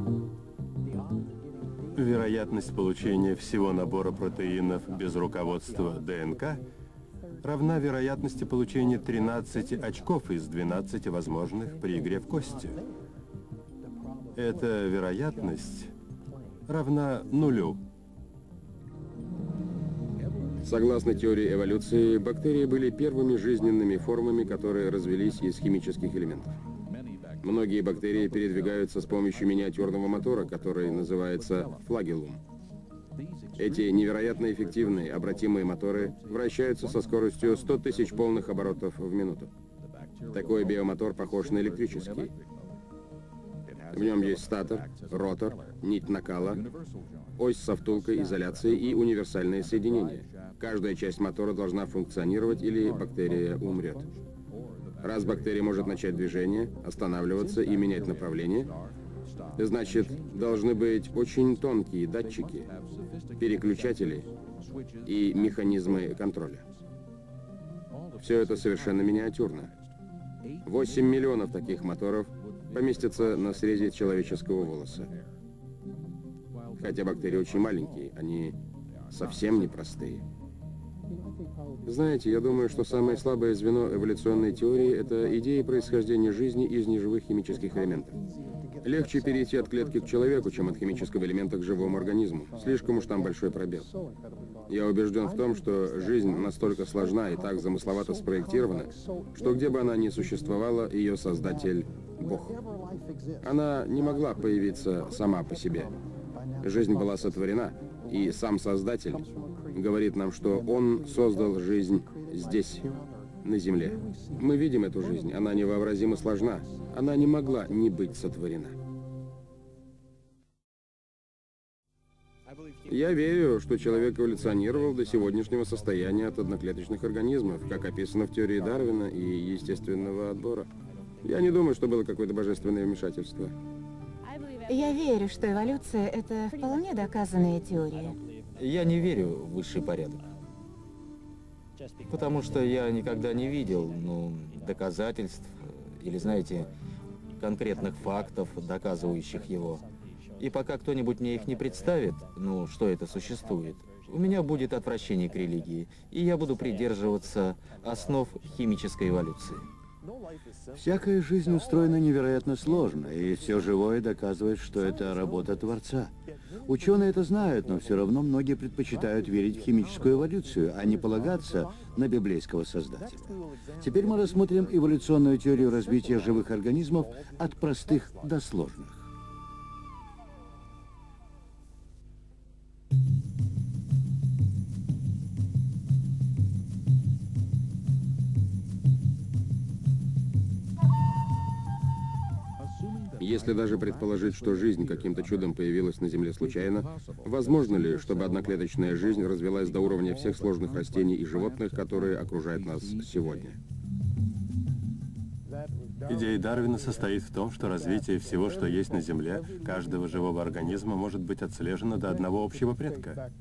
Вероятность получения всего набора протеинов без руководства ДНК равна вероятности получения тринадцати очков из двенадцати возможных при игре в кости. Эта вероятность равна нулю. Согласно теории эволюции, бактерии были первыми жизненными формами, которые развились из химических элементов. Многие бактерии передвигаются с помощью миниатюрного мотора, который называется флагеллум. Эти невероятно эффективные, обратимые моторы вращаются со скоростью сто тысяч полных оборотов в минуту. Такой биомотор похож на электрический. В нем есть статор, ротор, нить накала, ось со втулкой изоляции и универсальное соединение. Каждая часть мотора должна функционировать, или бактерия умрет. Раз бактерия может начать движение, останавливаться и менять направление, значит, должны быть очень тонкие датчики, переключатели и механизмы контроля. Все это совершенно миниатюрно. восемь миллионов таких моторов поместятся на срезе человеческого волоса. Хотя бактерии очень маленькие, они совсем непростые. Знаете, я думаю, что самое слабое звено эволюционной теории – это идея происхождения жизни из неживых химических элементов. Легче перейти от клетки к человеку, чем от химического элемента к живому организму. Слишком уж там большой пробел. Я убежден в том, что жизнь настолько сложна и так замысловато спроектирована, что где бы она ни существовала, ее создатель – Бог. Она не могла появиться сама по себе. Жизнь была сотворена, и сам Создатель говорит нам, что Он создал жизнь здесь, на Земле. Мы видим эту жизнь, она невообразимо сложна. Она не могла не быть сотворена. Я верю, что человек эволюционировал до сегодняшнего состояния от одноклеточных организмов, как описано в теории Дарвина и естественного отбора. Я не думаю, что было какое-то божественное вмешательство. Я верю, что эволюция — это вполне доказанная теория. Я не верю в высший порядок. Потому что я никогда не видел, ну, доказательств или, знаете, конкретных фактов, доказывающих его. И пока кто-нибудь мне их не представит, ну, что это существует, у меня будет отвращение к религии, и я буду придерживаться основ химической эволюции. Всякая жизнь устроена невероятно сложно, и все живое доказывает, что это работа Творца. Ученые это знают, но все равно многие предпочитают верить в химическую эволюцию, а не полагаться на библейского Создателя. Теперь мы рассмотрим эволюционную теорию развития живых организмов от простых до сложных. Если даже предположить, что жизнь каким-то чудом появилась на Земле случайно, возможно ли, чтобы одноклеточная жизнь развилась до уровня всех сложных растений и животных, которые окружают нас сегодня? Идея Дарвина состоит в том, что развитие всего, что есть на Земле, каждого живого организма может быть отслежено до одного общего предка.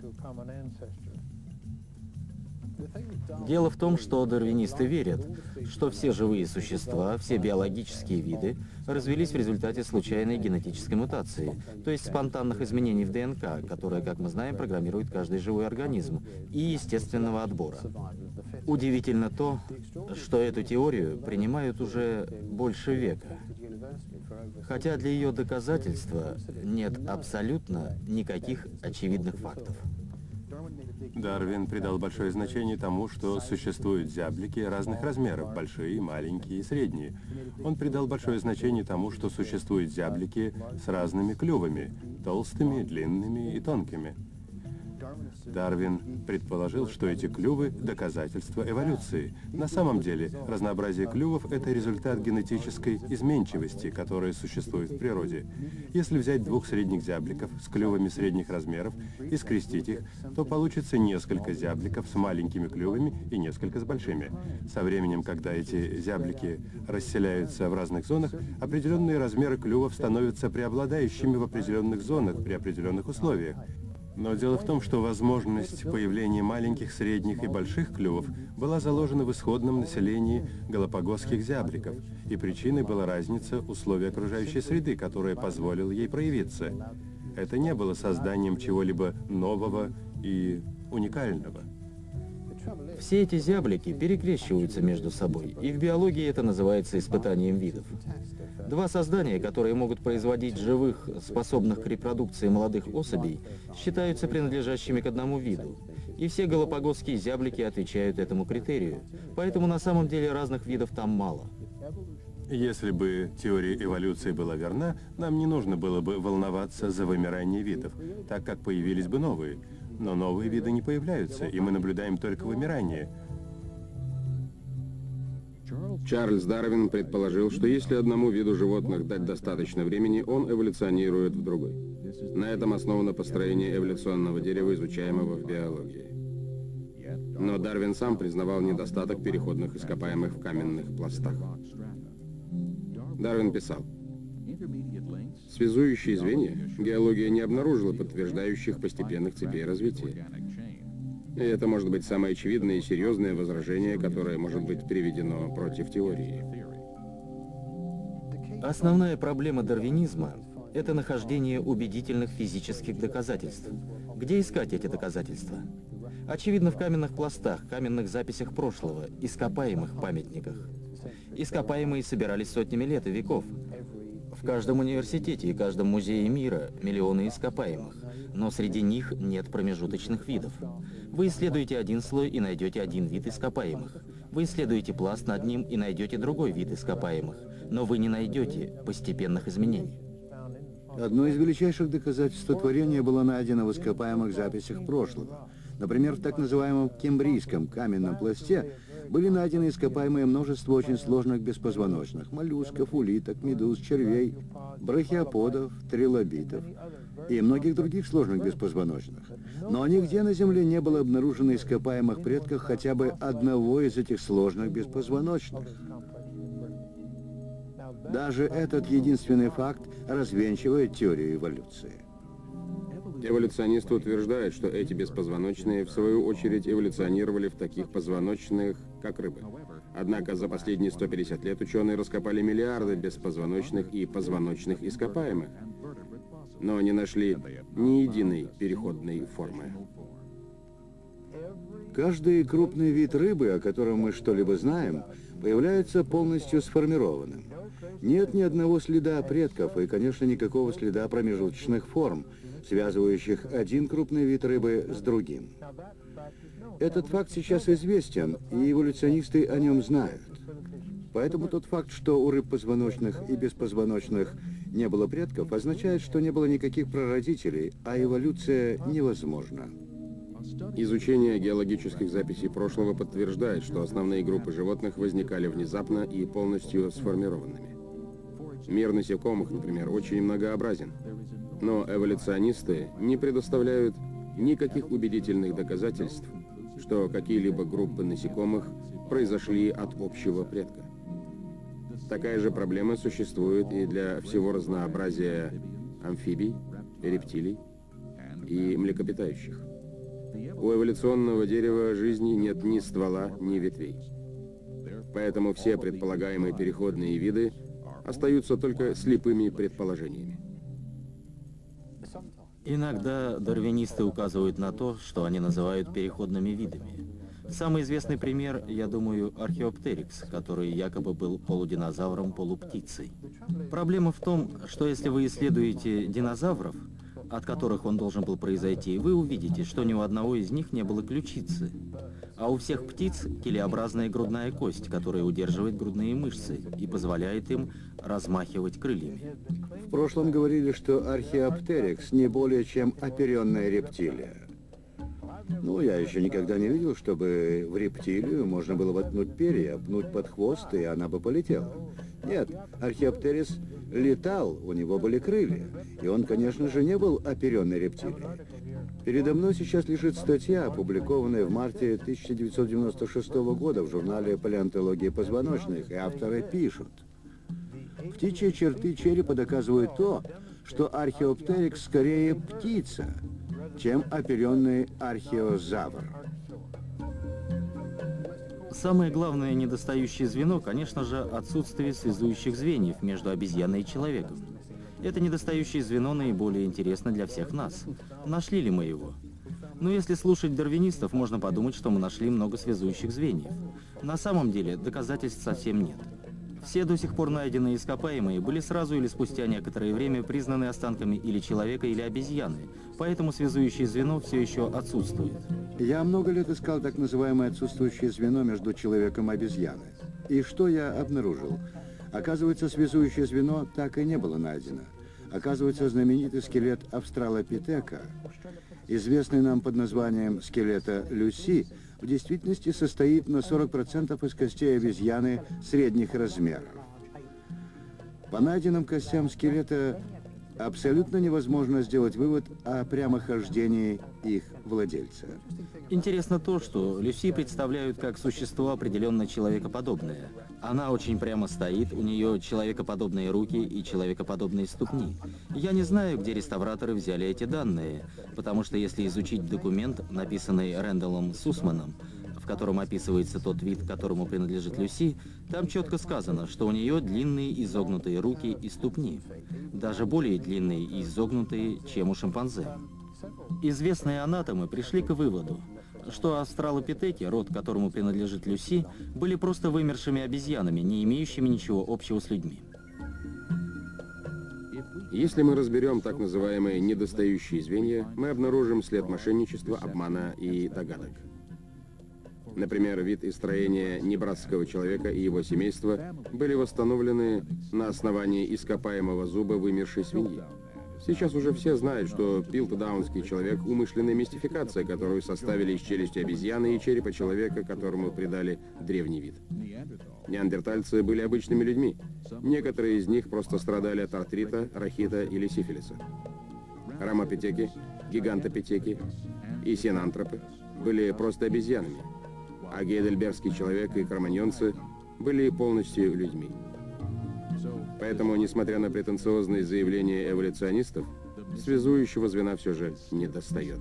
Дело в том, что дарвинисты верят, что все живые существа, все биологические виды развились в результате случайной генетической мутации, то есть спонтанных изменений в ДНК, которые, как мы знаем, программирует каждый живой организм, и естественного отбора. Удивительно то, что эту теорию принимают уже больше века, хотя для ее доказательства нет абсолютно никаких очевидных фактов. Дарвин придал большое значение тому, что существуют зяблики разных размеров, большие, маленькие и средние. Он придал большое значение тому, что существуют зяблики с разными клювами, толстыми, длинными и тонкими. Дарвин предположил, что эти клювы – доказательство эволюции. На самом деле, разнообразие клювов – это результат генетической изменчивости, которая существует в природе. Если взять двух средних зябликов с клювами средних размеров и скрестить их, то получится несколько зябликов с маленькими клювами и несколько с большими. Со временем, когда эти зяблики расселяются в разных зонах, определенные размеры клювов становятся преобладающими в определенных зонах при определенных условиях. Но дело в том, что возможность появления маленьких, средних и больших клювов была заложена в исходном населении галапагосских зябликов, и причиной была разница условий окружающей среды, которая позволила ей проявиться. Это не было созданием чего-либо нового и уникального. Все эти зяблики перекрещиваются между собой, и в биологии это называется испытанием видов. Два создания, которые могут производить живых, способных к репродукции молодых особей, считаются принадлежащими к одному виду. И все галапагосские зяблики отвечают этому критерию. Поэтому на самом деле разных видов там мало. Если бы теория эволюции была верна, нам не нужно было бы волноваться за вымирание видов, так как появились бы новые. Но новые виды не появляются, и мы наблюдаем только вымирание. Чарльз Дарвин предположил, что если одному виду животных дать достаточно времени, он эволюционирует в другой. На этом основано построение эволюционного дерева, изучаемого в биологии. Но Дарвин сам признавал недостаток переходных ископаемых в каменных пластах. Дарвин писал: «Связующие звенья геология не обнаружила подтверждающих постепенных цепей развития. И это может быть самое очевидное и серьезное возражение, которое может быть приведено против теории». Основная проблема дарвинизма – это нахождение убедительных физических доказательств. Где искать эти доказательства? Очевидно, в каменных пластах, каменных записях прошлого, ископаемых памятниках. Ископаемые собирались сотнями лет и веков. В каждом университете и каждом музее мира миллионы ископаемых, но среди них нет промежуточных видов. Вы исследуете один слой и найдете один вид ископаемых. Вы исследуете пласт над ним и найдете другой вид ископаемых, но вы не найдете постепенных изменений. Одно из величайших доказательств творения было найдено в ископаемых записях прошлого. Например, в так называемом кембрийском каменном пласте были найдены ископаемые множество очень сложных беспозвоночных: моллюсков, улиток, медуз, червей, брахиоподов, трилобитов и многих других сложных беспозвоночных. Но нигде на Земле не было обнаружено ископаемых предков хотя бы одного из этих сложных беспозвоночных. Даже этот единственный факт развенчивает теорию эволюции. Эволюционисты утверждают, что эти беспозвоночные, в свою очередь, эволюционировали в таких позвоночных, как рыбы. Однако за последние сто пятьдесят лет ученые раскопали миллиарды беспозвоночных и позвоночных ископаемых, но не нашли ни единой переходной формы. Каждый крупный вид рыбы, о котором мы что-либо знаем, появляется полностью сформированным. Нет ни одного следа предков и, конечно, никакого следа промежуточных форм, связывающих один крупный вид рыбы с другим. Этот факт сейчас известен, и эволюционисты о нем знают. Поэтому тот факт, что у рыб позвоночных и беспозвоночных не было предков, означает, что не было никаких прародителей, а эволюция невозможна. Изучение геологических записей прошлого подтверждает, что основные группы животных возникали внезапно и полностью сформированными. Мир насекомых, например, очень многообразен, но эволюционисты не предоставляют никаких убедительных доказательств, что какие-либо группы насекомых произошли от общего предка. Такая же проблема существует и для всего разнообразия амфибий, рептилий и млекопитающих. У эволюционного дерева жизни нет ни ствола, ни ветвей. Поэтому все предполагаемые переходные виды остаются только слепыми предположениями. Иногда дарвинисты указывают на то, что они называют переходными видами. Самый известный пример, я думаю, археоптерикс, который якобы был полудинозавром, полуптицей. Проблема в том, что если вы исследуете динозавров, от которых он должен был произойти, вы увидите, что ни у одного из них не было ключицы. А у всех птиц килеобразная грудная кость, которая удерживает грудные мышцы и позволяет им размахивать крыльями. В прошлом говорили, что археоптерикс не более чем оперенная рептилия. Ну, я еще никогда не видел, чтобы в рептилию можно было воткнуть перья, пнуть под хвост, и она бы полетела. Нет, археоптерикс летал, у него были крылья, и он, конечно же, не был оперенной рептилией. Передо мной сейчас лежит статья, опубликованная в марте тысяча девятьсот девяносто шестого года в журнале «Палеонтология позвоночных», и авторы пишут: птичьи черты черепа доказывают то, что археоптерикс скорее птица, чем оперенный археозавр. Самое главное недостающее звено, конечно же, отсутствие связующих звеньев между обезьяной и человеком. Это недостающее звено наиболее интересно для всех нас. Нашли ли мы его? Но если слушать дарвинистов, можно подумать, что мы нашли много связующих звеньев. На самом деле доказательств совсем нет. Все до сих пор найденные ископаемые были сразу или спустя некоторое время признаны останками или человека, или обезьяны, поэтому связующее звено все еще отсутствует. Я много лет искал так называемое отсутствующее звено между человеком и обезьяной. И что я обнаружил? Оказывается, связующее звено так и не было найдено. Оказывается, знаменитый скелет австралопитека, известный нам под названием скелета Люси, в действительности состоит на сорок процентов из костей обезьяны средних размеров. По найденным костям скелета абсолютно невозможно сделать вывод о прямохождении их владельца. Интересно то, что Люси представляют как существо определенно человекоподобное. Она очень прямо стоит, у нее человекоподобные руки и человекоподобные ступни. Я не знаю, где реставраторы взяли эти данные, потому что если изучить документ, написанный Рэндаллом Сусманом, в котором описывается тот вид, которому принадлежит Люси, там четко сказано, что у нее длинные изогнутые руки и ступни, даже более длинные и изогнутые, чем у шимпанзе. Известные анатомы пришли к выводу, что австралопитеки, род которому принадлежит Люси, были просто вымершими обезьянами, не имеющими ничего общего с людьми. Если мы разберем так называемые недостающие звенья, мы обнаружим след мошенничества, обмана и догадок. Например, вид и строение небратского человека и его семейства были восстановлены на основании ископаемого зуба вымершей свиньи. Сейчас уже все знают, что пилтдаунский человек – умышленная мистификация, которую составили из челюсти обезьяны и черепа человека, которому придали древний вид. Неандертальцы были обычными людьми. Некоторые из них просто страдали от артрита, рахита или сифилиса. Ромопитеки, гигантопитеки и синантропы были просто обезьянами, а гейдельбергский человек и кроманьонцы были полностью людьми. Поэтому, несмотря на претенциозные заявления эволюционистов, связующего звена все же недостает.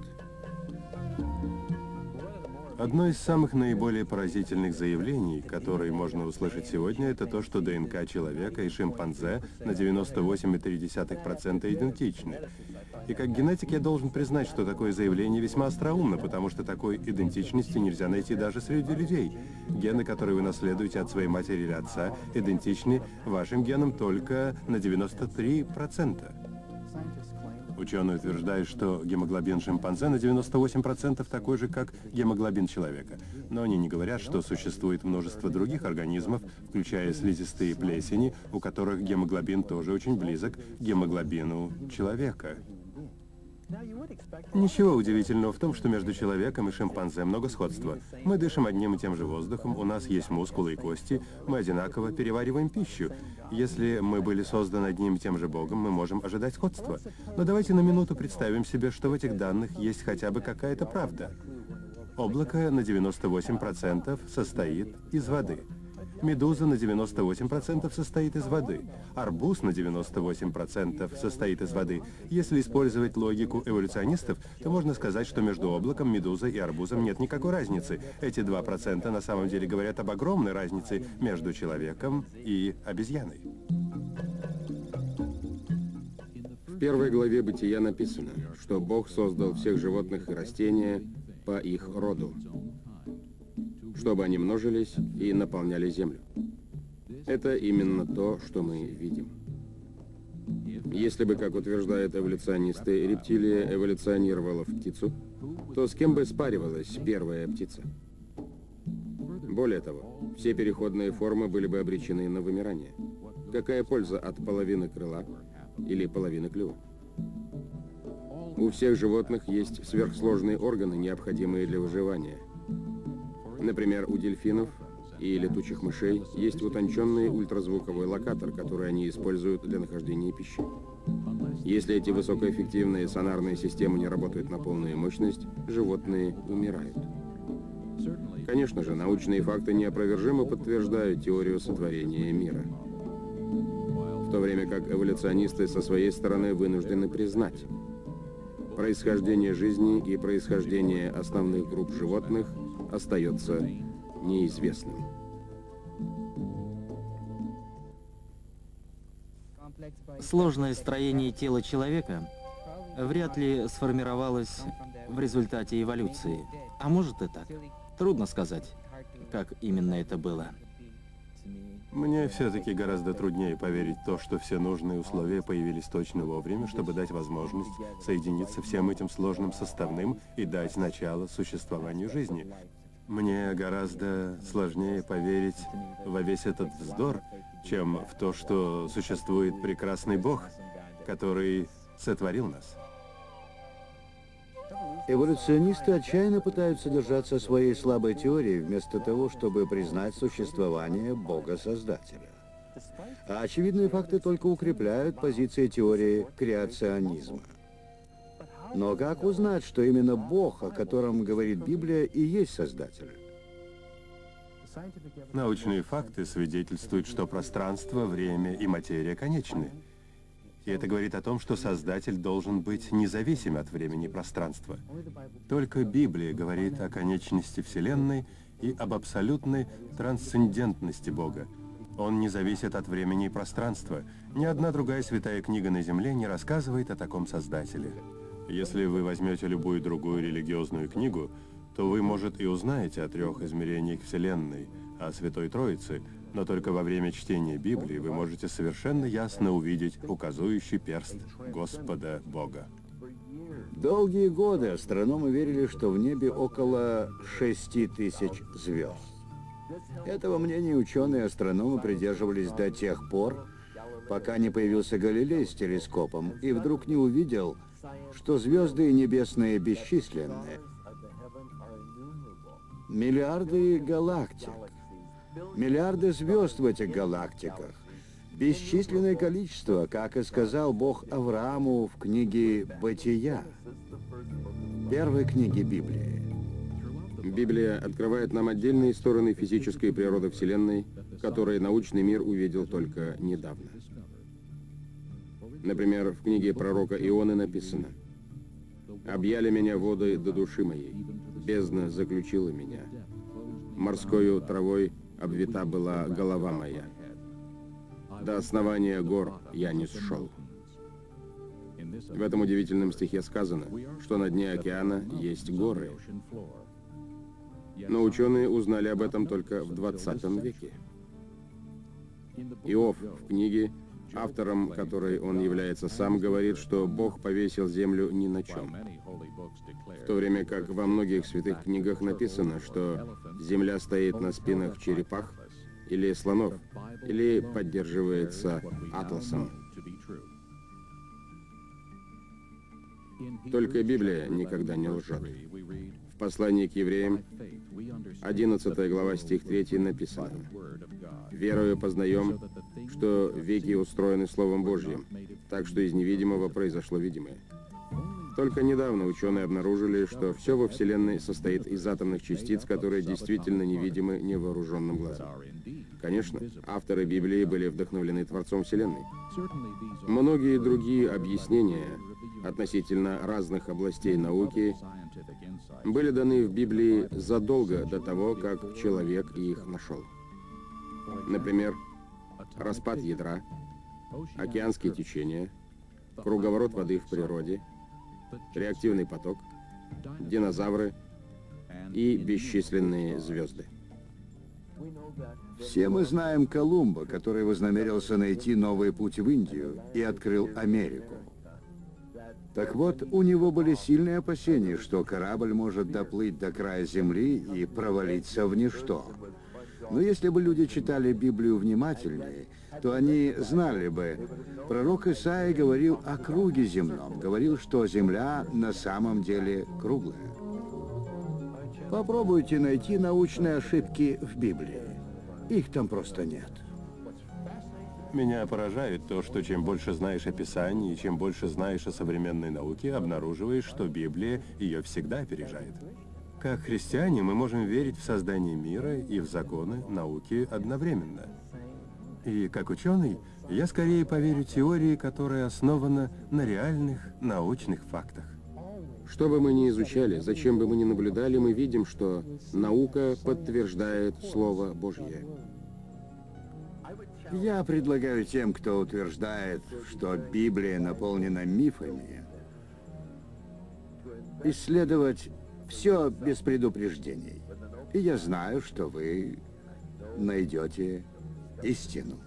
Одно из самых наиболее поразительных заявлений, которые можно услышать сегодня, это то, что ДНК человека и шимпанзе на девяносто восемь и три десятых процента идентичны. И как генетик я должен признать, что такое заявление весьма остроумно, потому что такой идентичности нельзя найти даже среди людей. Гены, которые вы наследуете от своей матери или отца, идентичны вашим генам только на девяносто три процента. Ученые утверждают, что гемоглобин шимпанзе на девяносто восемь процентов такой же, как гемоглобин человека. Но они не говорят, что существует множество других организмов, включая слизистые плесени, у которых гемоглобин тоже очень близок к гемоглобину человека. Ничего удивительного в том, что между человеком и шимпанзе много сходства. Мы дышим одним и тем же воздухом, у нас есть мускулы и кости, мы одинаково перевариваем пищу. Если мы были созданы одним и тем же Богом, мы можем ожидать сходства. Но давайте на минуту представим себе, что в этих данных есть хотя бы какая-то правда. Облако на девяносто восемь процентов состоит из воды. Медуза на девяносто восемь процентов состоит из воды. Арбуз на девяносто восемь процентов состоит из воды. Если использовать логику эволюционистов, то можно сказать, что между облаком, медузой и арбузом нет никакой разницы. Эти два процента на самом деле говорят об огромной разнице между человеком и обезьяной. В первой главе Бытия написано, что Бог создал всех животных и растения по их роду, чтобы они множились и наполняли землю. Это именно то, что мы видим. Если бы, как утверждают эволюционисты, рептилия эволюционировала в птицу, то с кем бы спаривалась первая птица? Более того, все переходные формы были бы обречены на вымирание. Какая польза от половины крыла или половины клюва? У всех животных есть сверхсложные органы, необходимые для выживания. Например, у дельфинов и летучих мышей есть утонченный ультразвуковой локатор, который они используют для нахождения пищи. Если эти высокоэффективные сонарные системы не работают на полную мощность, животные умирают. Конечно же, научные факты неопровержимо подтверждают теорию сотворения мира. В то время как эволюционисты со своей стороны вынуждены признать, происхождение жизни и происхождение основных групп животных остается неизвестным. Сложное строение тела человека вряд ли сформировалось в результате эволюции. А может и так. Трудно сказать, как именно это было. Мне все-таки гораздо труднее поверить в то, что все нужные условия появились точно вовремя, чтобы дать возможность соединиться всем этим сложным составным и дать начало существованию жизни. Мне гораздо сложнее поверить во весь этот вздор, чем в то, что существует прекрасный Бог, который сотворил нас. Эволюционисты отчаянно пытаются держаться своей слабой теории, вместо того, чтобы признать существование Бога-Создателя. А очевидные факты только укрепляют позиции теории креационизма. Но как узнать, что именно Бог, о котором говорит Библия, и есть Создатель? Научные факты свидетельствуют, что пространство, время и материя конечны. И это говорит о том, что Создатель должен быть независим от времени и пространства. Только Библия говорит о конечности Вселенной и об абсолютной трансцендентности Бога. Он не зависит от времени и пространства. Ни одна другая святая книга на Земле не рассказывает о таком Создателе. Если вы возьмете любую другую религиозную книгу, то вы, может, и узнаете о трех измерениях Вселенной, о Святой Троице, но только во время чтения Библии вы можете совершенно ясно увидеть указующий перст Господа Бога. Долгие годы астрономы верили, что в небе около шести тысяч звезд. Этого мнения ученые-астрономы придерживались до тех пор, пока не появился Галилей с телескопом и вдруг не увидел, что звезды небесные бесчисленны. Миллиарды галактик. Миллиарды звезд в этих галактиках. Бесчисленное количество, как и сказал Бог Аврааму в книге «Бытия», первой книге Библии. Библия открывает нам отдельные стороны физической природы Вселенной, которые научный мир увидел только недавно. Например, в книге пророка Ионы написано: «Объяли меня воды до души моей, бездна заключила меня, морскою травой обвита была голова моя, до основания гор я не сшел». В этом удивительном стихе сказано, что на дне океана есть горы. Но ученые узнали об этом только в двадцатом веке. Иов в книге, автором которой он является сам, говорит, что Бог повесил землю ни на чем. В то время как во многих святых книгах написано, что земля стоит на спинах черепах или слонов, или поддерживается атласом. Только Библия никогда не лжет. В послании к евреям, одиннадцатая глава, стих третий, написано: «Верою познаем, что веки устроены Словом Божьим, так что из невидимого произошло видимое». Только недавно ученые обнаружили, что все во Вселенной состоит из атомных частиц, которые действительно невидимы невооруженным глазом. Конечно, авторы Библии были вдохновлены Творцом Вселенной. Многие другие объяснения относительно разных областей науки были даны в Библии задолго до того, как человек их нашел. Например, распад ядра, океанские течения, круговорот воды в природе, реактивный поток, динозавры и бесчисленные звезды. Все мы знаем Колумба, который вознамерился найти новый путь в Индию и открыл Америку. Так вот, у него были сильные опасения, что корабль может доплыть до края земли и провалиться в ничто. Но если бы люди читали Библию внимательнее, то они знали бы, пророк Исаия говорил о круге земном, говорил, что земля на самом деле круглая. Попробуйте найти научные ошибки в Библии. Их там просто нет. Меня поражает то, что чем больше знаешь о Писании, и чем больше знаешь о современной науке, обнаруживаешь, что Библия ее всегда опережает. Как христиане мы можем верить в создание мира и в законы науки одновременно. И как ученый, я скорее поверю теории, которая основана на реальных научных фактах. Что бы мы ни изучали, зачем бы мы ни наблюдали, мы видим, что наука подтверждает Слово Божье. Я предлагаю тем, кто утверждает, что Библия наполнена мифами, исследовать все без предупреждений. И я знаю, что вы найдете истину.